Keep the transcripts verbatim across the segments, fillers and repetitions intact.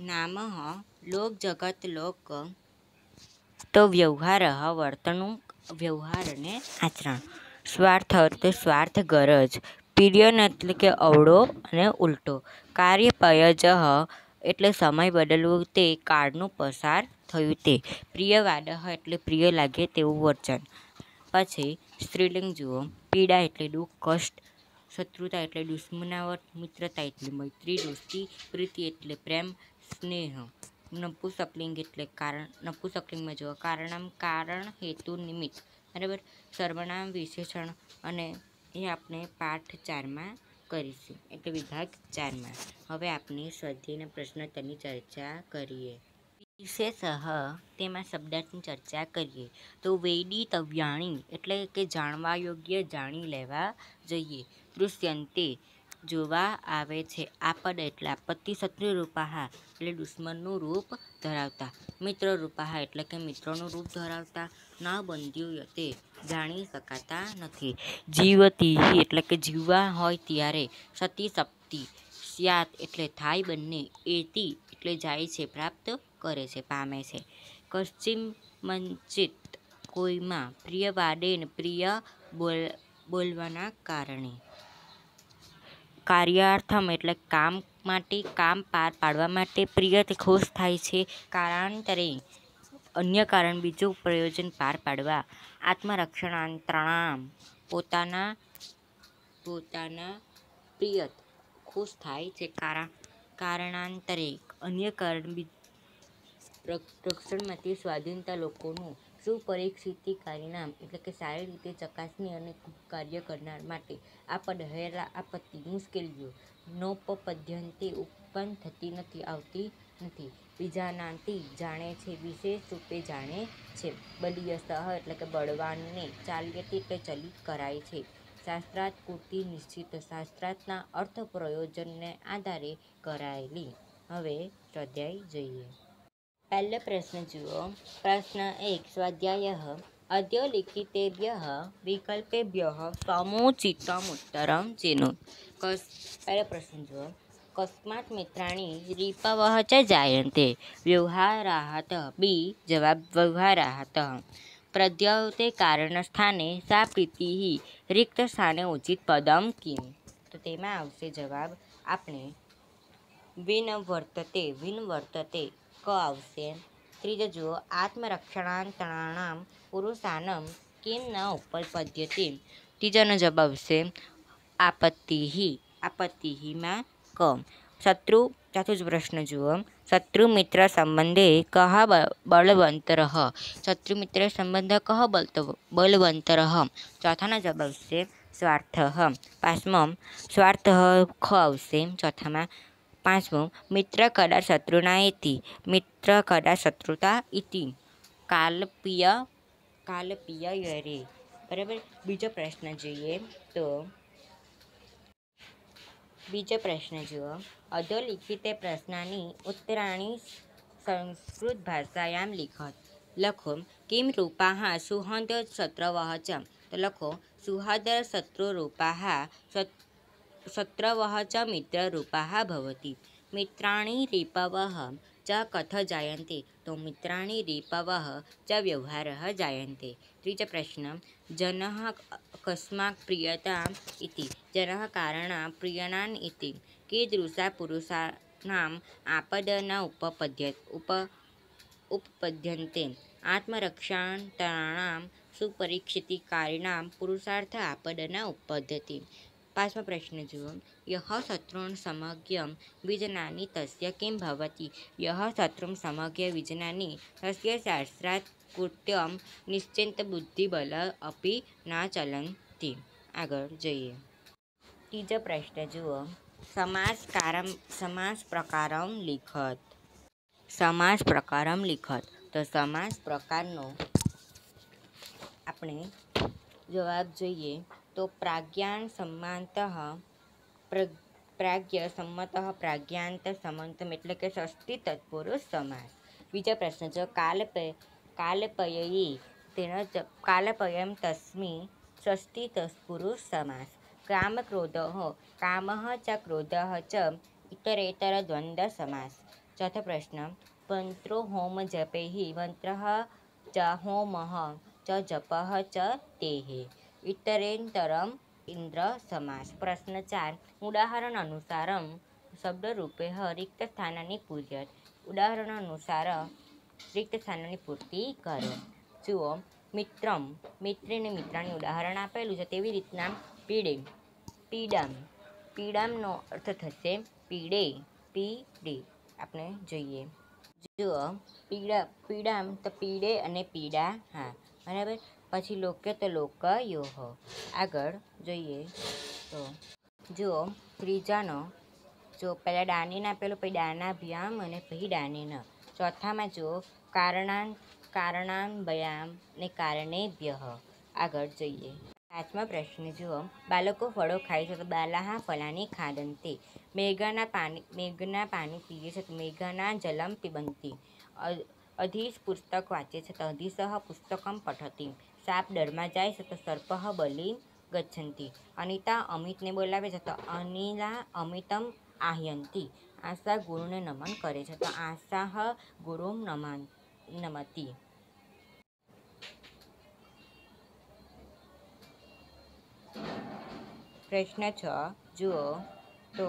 नामः लोकजगत् लोक तो व्यवहार वर्तणूक व्यवहार ने आचरण। સ્વાર્થ એટલે સ્વાર્થ ગરજ, પીરિયન એટલે કે અવળો અને ઉલટો, કાર્ય પયજ એટલે સમય બદલવું તે કાળનું પસાર થયું તે, પ્રિયવાદ એટલે પ્રિય લાગે તેવું વચન. પછી સ્ત્રીલિંગ જુઓ. પીડા એટલે દુઃખ કષ્ટ, શત્રુતા એટલે દુશ્મનાવટ, મિત્રતા એટલે મૈત્રી, દોસ્તી, પ્રીતિ એટલે પ્રેમ સ્નેહ. નપુંસકલિંગ એટલે કારણ નપુંસકલિંગમાં જુઓ કારણમ કારણ હેતુ નિમિત્ત, બરાબર. સર્વનામ વિશેષણ અને એ આપણે પાઠ ચારમાં કરીશું એટલે વિભાગ ચારમાં. હવે આપણે સ્વાધ્યાયના પ્રશ્નોત્તરની ચર્ચા કરીએ. વિશેષ તેમાં શબ્દાર્થની ચર્ચા કરીએ તો વેદિતવ્યાણી એટલે કે જાણવા યોગ્ય, જાણી લેવા જોઈએ. દૃશ્યંતે જોવા આવે છે. આપદ એટલે આપત્તિ. શત્રુરૂપાહા એટલે દુશ્મનનું રૂપ ધરાવતા. મિત્રરૂપાહા એટલે કે મિત્રનું રૂપ ધરાવતા. ન બંધ્યુયતે જાણી શકાતા નથી. જીવતીહિ એટલે કે જીવવા હોય ત્યારે. સતી સપ્તી સ્યાત એટલે થાય બંને. એતિ એટલે જાય છે, પ્રાપ્ત કરે છે, પામે છે. કશ્ચિન્મંચિત કોઈમાં. પ્રિયવાદેન પ્રિય બોલ બોલવાના કારણે. કાર્યાર્થમ એટલે કામ માટે, કામ પાર પાડવા માટે. પ્રિયથી ખુશ થાય છે. કારણાંતરે અન્ય કારણ બીજું પ્રયોજન પાર પાડવા. આત્મરક્ષણાંતરાણામ પોતાના પોતાના પ્રિયત ખુશ થાય છે. કારણ કારણાંતરે અન્ય કારણ રક્ષણ માટે. સ્વાધીનતા લોકોનું. સુપરીક્ષિતકારીણામ એટલે કે સારી રીતે ચકાસણી અને કાર્ય કરનાર માટે. આપદ હેલા આપત્તિ મુશ્કેલીઓ. નોપપદ્યન્તે ઉત્પન્ન થતી નથી, આવતી નથી. વિજાનાતિ જાણે છે, વિશેષ રૂપે જાણે છે. બલીયસઃ એટલે કે બળવાનને. ચાલ્યતે એટલે ચલિત કરાય છે. શાસ્ત્રાર્થ પૂર્તિ નિશ્ચિત શાસ્ત્રાર્થના અર્થ પ્રયોજનને આધારે કરાયેલી. હવે સ્વાધ્યાય જોઈએ. પહેલો પ્રશ્ન જુઓ. પ્રશ્ન એક. સ્વાધ્યાયઃ અદ્ય લિખિતેભ્યઃ વિકલ્પેભ્યઃ સમુચિતમ ઉત્તરમ ચિનોતુ. પહેલો પ્રશ્ન જુઓ. કસ્માત મિત્રાણિ રીપવઃ ચ જાયન્તે? વ્યવહારાતઃ. બી જવાબ વ્યવહારાતઃ. પ્રદ્યતે કારણસ્થાને સા પ્રીતિઃ રિક્ત સ્થાને ઉચિત પદમ કિમ? તો તેમાં આવશે જવાબ આપણે વિનવર્તતે વિનવર્તતે ક આવશે. ત્રીજો જુઓ. આત્મરક્ષણાંતરાણામ પુરુષાનમ કિમ ન ઉપપદ્યતે? ત્રીજાનો જવાબ આવશે આપત્તિઃ આપત્તિઃમાં ક. શત્રુ ચોથો પ્રશ્ન જુઓ. શત્રુ મિત્ર સંબંધે કહ બળવંતરઃ? શત્રુ મિત્ર સંબંધ કહ બલવંતરઃ? ચોથાનો જવાબ આવશે સ્વાર્થઃ. પાંચમો સ્વાર્થઃ ખ આવશે ચોથામાં. પાંચમું મિત્ર કદાચ શત્રુના ઇતિ. મિત્ર કદાચ શત્રુતા ઇતિ. કાલપ્રિય કાલપ્રિયયરે. બરાબર. બીજો પ્રશ્ન જોઈએ તો બીજો પ્રશ્ન જુઓ. અધોલિખિતે પ્રશ્નાની ઉત્તરાણી સંસ્કૃત ભાષાયામ લિખત. લખો. કિમ રૂપાઃ સુહૃદ શત્રવઃ ચ? તો લખો સુહૃદ શત્રુરૂપાઃ શત્રવઃ ચ મિત્રરૂપાઃ ભવતિ. મિત્રાણિ રીપવઃ ચ કથ જાયન્તે? તો મિત્રાણિ રીપવઃ ચ વ્યવહારઃ જાયન્તે. ત્રીજો પ્રશ્ન. જનઃ કસ્માક પ્રીયતામ ઇતિ? જનઃ કારણં પ્રીયણાન ઇતિ. कीदृशा पुरुषाणाम् आपद न उपपद्य उप उपपद्यन्ते? आत्मरक्षांतराणां सुपरीक्षितकारिणां पुरुषार्थ आपद न उपपद्यते. पांचमो प्रश्न जुओ. यः शत्रून् समज्ञ विजनाति तस्य किं भवति? यः शत्रुं समज्ञ विजनाति तस्य शास्त्रात् कृत्यं निश्चिन्तबुद्धिबल अपि न चलन्ति. આગળ જોઈએ. ત્રીજો પ્રશ્ન જુઓ. સમાસ કારમ સમાસ પ્રકારમ લિખત. સમાસ પ્રકારમ લિખત. તો સમાસ પ્રકારનો આપણે જવાબ જોઈએ તો પ્રાજ્ઞાન સમ્માંતઃ પ્રાજ્ઞ સંમતઃ પ્રાજ્ઞાંત સમંતમ એટલે કે ષષ્ઠી તત્પુરુષ સમાસ. બીજો પ્રશ્ન જો કાલપય કાલપયયી તેનો કાલપયમ તસ્મિ ષષ્ઠી તત્પુરુષ સમાસ. કામ ક્રોધઃ કામઃ ચ ક્રોધઃ ચ ઇતરેતર દ્વંદ્વ સમાસ. ચોથો પ્રશ્ન મંત્રો હોમ જપૈઃ મંત્રઃ ચ હોમઃ ચ જપઃ ચ તેઃ ઇતરેતરમ ઇન્દ્ર સમાસ। પ્રશ્ન ચાર ઉદાહરણ અનુસારમ શબ્દરૂપેઃ રિક્ત સ્થાનાની પૂર્યત। ઉદાહરણ અનુસાર રિક્ત સ્થાનોની પૂર્તિ કરો। જુઓ મિત્રમ મિત્રી અને મિત્રાની ઉદાહરણ આપેલું છે તેવી રીતના પીડે પીડામ પીડામનો અર્થ થશે પીડે પીડે। આપણે જોઈએ જુઓ પીડા પીડામ તો પીડે અને પીડા હા બરાબર। પછી લોક્ય તો લોકયોઃ। આગળ જોઈએ તો જુઓ ત્રીજાનો જો પહેલાં ડાનીન આપેલું પછી ડાનાભ્યામ અને પછી ડાનેન। ચોથામાં જુઓ કારણાન કારણાન્વયામ ને કારણેભ્યઃ। આગળ જોઈએ પાંચમા પ્રશ્ન જુઓ બાળકો ફળો ખાય છે તો બાલાઃ ફલાની ખાદન્તિ। મેઘના પાણી મેઘના પાણી પીએ છે તો મેઘના જલમ પિબન્તિ। અધીશ પુસ્તક વાંચે છે તો અધીશઃ પુસ્તકમ પઠતિ। સાપ દરમાં જાય છે તો સર્પઃ બલિં ગચ્છન્તિ। અનિતા અમિતને બોલાવે છે તો અનિલા અમિતમ આહ્યન્તિ। આશા ગુરુને નમન કરે છે તો આશાઃ ગુરુમ નમન નમતિ। પ્રશ્ન છ જુઓ તો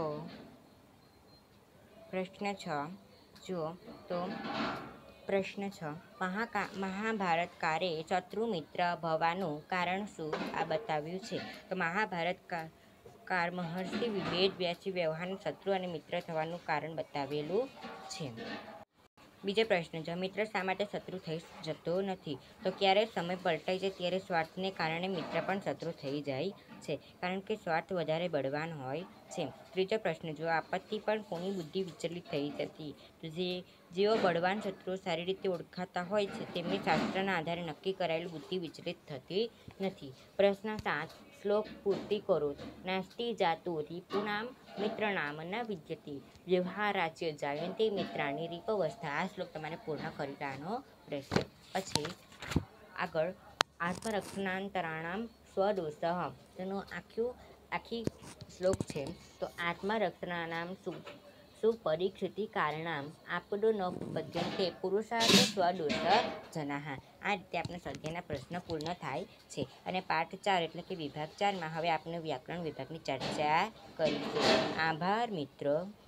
પ્રશ્ન છ જુઓ તો પ્રશ્ન છ મહાકા મહાભારતકારે શત્રુમિત્ર ભવાનું કારણ શું આ બતાવ્યું છે તો મહાભારત કાર મહર્ષિ વેદ વ્યાસે વ્યવહારનું શત્રુ અને મિત્ર થવાનું કારણ બતાવેલું છે। બીજો પ્રશ્ન જો મિત્ર શા માટે શત્રુ થઈ જતો નથી તો ક્યારે સમય પલટાઈ જાય ત્યારે સ્વાર્થને કારણે મિત્ર પણ શત્રુ થઈ જાય છે કારણ કે સ્વાર્થ વધારે બળવાન હોય છે। ત્રીજો પ્રશ્ન જો આપત્તિ પર કોની બુદ્ધિ વિચલિત થઈ જતી તો જે જેઓ બળવાન શત્રુઓ સારી રીતે ઓળખાતા હોય છે તેમની શાસ્ત્રના આધારે નક્કી કરાયેલી બુદ્ધિ વિચલિત થતી નથી। પ્રશ્ન સાત શ્લોક પૂર્તિ કરો। નાસ્તિ જાતો રિપૂણામ મિત્રનામ ન વિદ્યતે વ્યવહારાચ્ય જાયન્તે મિત્રાણી રીપવસ્થા। આ શ્લોક તમારે પૂર્ણ કરી લેવાનો રહેશે। પછી આગળ આત્મરક્ષણાંતરાણામ સ્વદોષઃ તેનું આખું આખી શ્લોક છે તો આત્મરક્ષણાનામ સુ સુપરીક્ષિતિ કારણામ આપદો ન પદ્યન્તે પુરુષાર્થ સ્વદોષ જનાઃ। આ રીતે આપણે સ્વાધ્યાયના પ્રશ્ન પૂર્ણ થાય છે અને પાઠ ચાર એટલે કે વિભાગ ચારમાં હવે આપણે વ્યાકરણ વિભાગની ચર્ચા કરીશું। આભાર મિત્રો।